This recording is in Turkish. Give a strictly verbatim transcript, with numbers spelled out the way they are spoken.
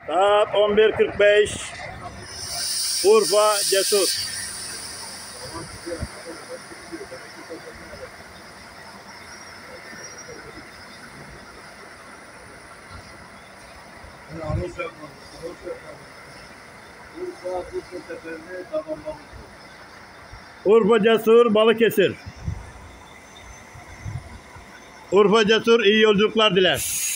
Saat on bir kırk beş. Urfa Cesur. Urfa Cesur, Balıkesir. Urfa Cesur iyi yolculuklar diler.